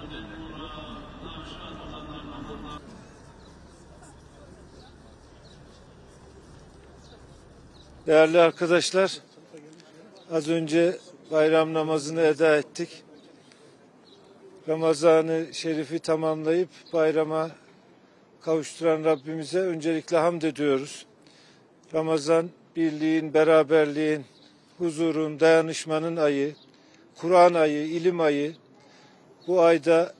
Değerli arkadaşlar, az önce bayram namazını eda ettik. Ramazan-ı Şerif'i tamamlayıp bayrama kavuşturan Rabbimize öncelikle hamd ediyoruz. Ramazan, birliğin, beraberliğin, huzurun, dayanışmanın ayı, Kur'an ayı, ilim ayı. Bu ayda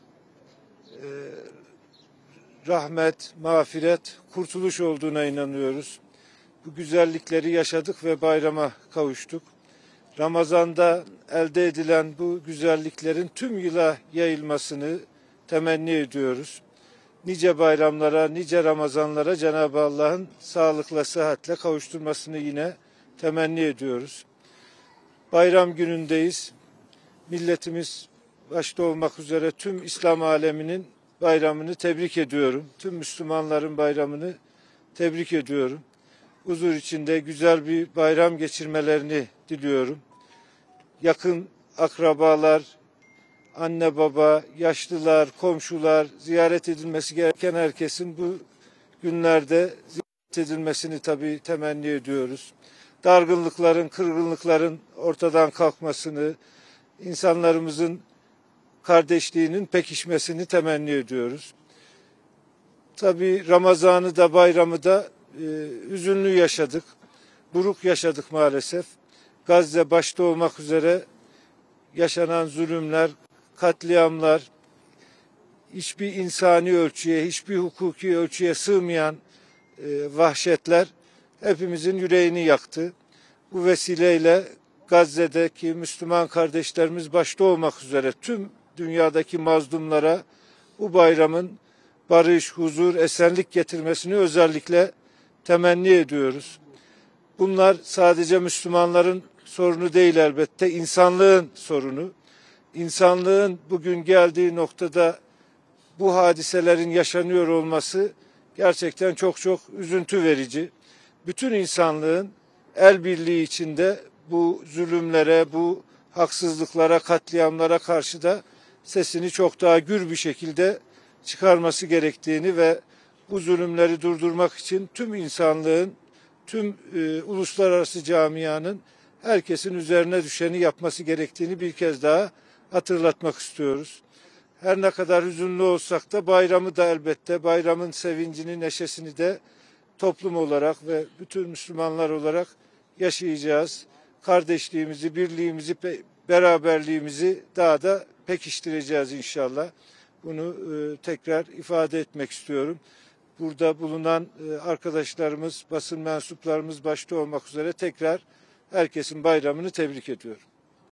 rahmet, mağfiret, kurtuluş olduğuna inanıyoruz. Bu güzellikleri yaşadık ve bayrama kavuştuk. Ramazan'da elde edilen bu güzelliklerin tüm yıla yayılmasını temenni ediyoruz. Nice bayramlara, nice Ramazanlara Cenab-ı Allah'ın sağlıkla, sıhhatle kavuşturmasını yine temenni ediyoruz. Bayram günündeyiz. Milletimiz başta olmak üzere tüm İslam aleminin bayramını tebrik ediyorum. Tüm Müslümanların bayramını tebrik ediyorum. Huzur içinde güzel bir bayram geçirmelerini diliyorum. Yakın akrabalar, anne baba, yaşlılar, komşular, ziyaret edilmesi gereken herkesin bu günlerde ziyaret edilmesini tabii temenni ediyoruz. Dargınlıkların, kırgınlıkların ortadan kalkmasını, insanlarımızın kardeşliğinin pekişmesini temenni ediyoruz. Tabii Ramazan'ı da bayramı da hüzünlü yaşadık, buruk yaşadık maalesef. Gazze başta olmak üzere yaşanan zulümler, katliamlar, hiçbir insani ölçüye, hiçbir hukuki ölçüye sığmayan vahşetler hepimizin yüreğini yaktı. Bu vesileyle Gazze'deki Müslüman kardeşlerimiz başta olmak üzere tüm dünyadaki mazlumlara bu bayramın barış, huzur, esenlik getirmesini özellikle temenni ediyoruz. Bunlar sadece Müslümanların sorunu değil elbette, insanlığın sorunu. İnsanlığın bugün geldiği noktada bu hadiselerin yaşanıyor olması gerçekten çok çok üzüntü verici. Bütün insanlığın el birliği içinde bu zulümlere, bu haksızlıklara, katliamlara karşı da sesini çok daha gür bir şekilde çıkarması gerektiğini ve bu zulümleri durdurmak için tüm insanlığın, tüm uluslararası camianın herkesin üzerine düşeni yapması gerektiğini bir kez daha hatırlatmak istiyoruz. Her ne kadar hüzünlü olsak da bayramı da elbette, bayramın sevincini, neşesini de toplum olarak ve bütün Müslümanlar olarak yaşayacağız. Kardeşliğimizi, birliğimizi, beraberliğimizi daha da pekiştireceğiz inşallah. Bunu tekrar ifade etmek istiyorum. Burada bulunan arkadaşlarımız, basın mensuplarımız başta olmak üzere tekrar herkesin bayramını tebrik ediyorum.